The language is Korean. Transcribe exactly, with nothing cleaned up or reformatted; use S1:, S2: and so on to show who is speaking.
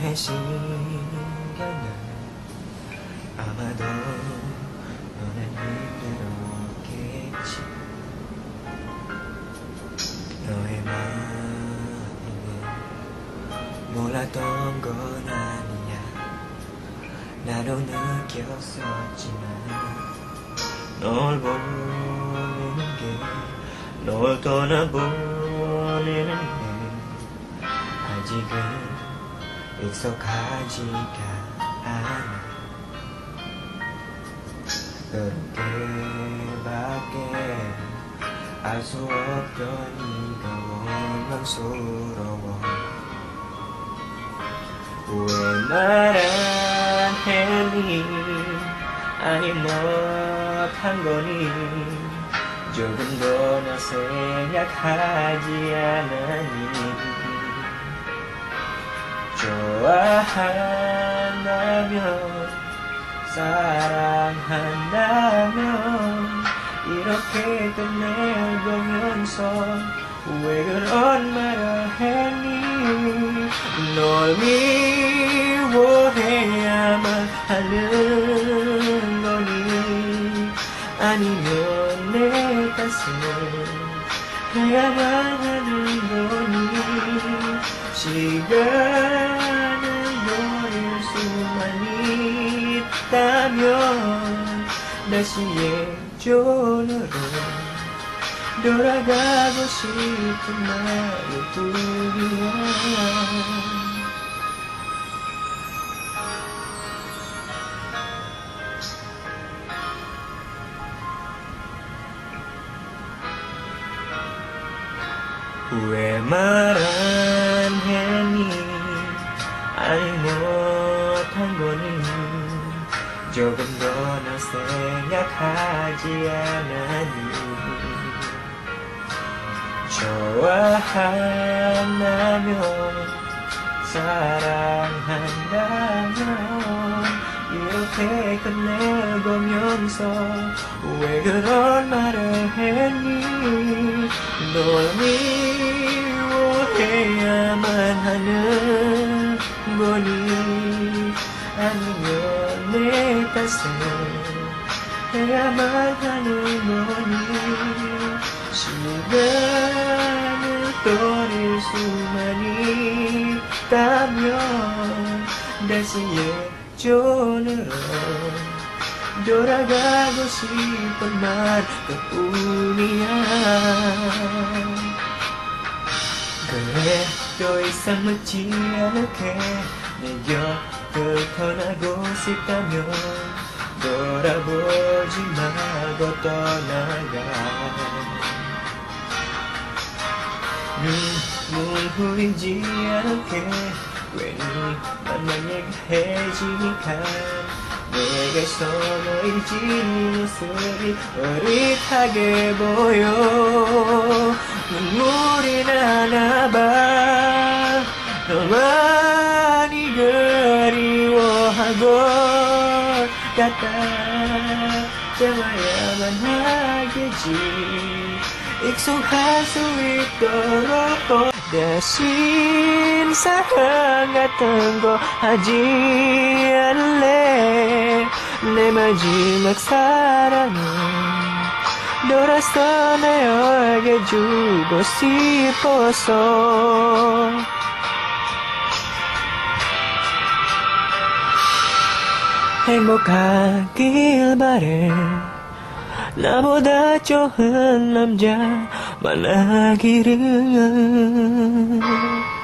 S1: 너의 신경은 아마도 너는 힘들었겠지. 너의 마음은 몰랐던 건 아니야. 나도 느꼈었지만 널 보내는 게, 널 떠나보내는 게 아직은 익숙하지가 않아. 그렇게밖에 알 수 없던 네가 원망스러워. 왜 말 안 했니? 아니 못한 거니? 조금 더 나 생각하지 않았니? 좋아한다면, 사랑한다면 이렇게 끝낼 거면서 왜 그런 말을 했니? 널 미워해야만 하는 거니? 아니면 내 탓을 해야만 하는 거니? 시간을 노릴 수만 있다면 다시 예전으로 돌아가고 싶은 마음뿐이야. 왜 말 안 했니? 아니 못한 거니? 조금 더 나 생각하지 않았니? 좋아한다면, 사랑한다면 이렇게 끝낼 거면서 왜 그런 말을 했니? 널 미워해야만 하는 거니? 아니면 내 탓을 해야만 하는 거니? 시간을 떠릴 수만 있다면 다시 예전으로 돌아가고 싶은 말 그뿐이야. 그래, 더 이상 묻지 않을게. 내 곁을 떠나고 싶다면 돌아보지 말고 떠나가. 눈물 흘리지 않을게. 괜히 만난 얘기해지니까 내게 서너이지 모습이 어릿하게 보여. 눈물이 나나봐. 너 많이 그리워하고 같다. 참아야만 하겠지. 익숙할 수 있도록 대신 사랑 같은 거 하지 않을래. 내 마지막 사랑은 돌아서 내게 주고 싶어서. 행복하길 바래. 나보다 좋은 남자 만나기를.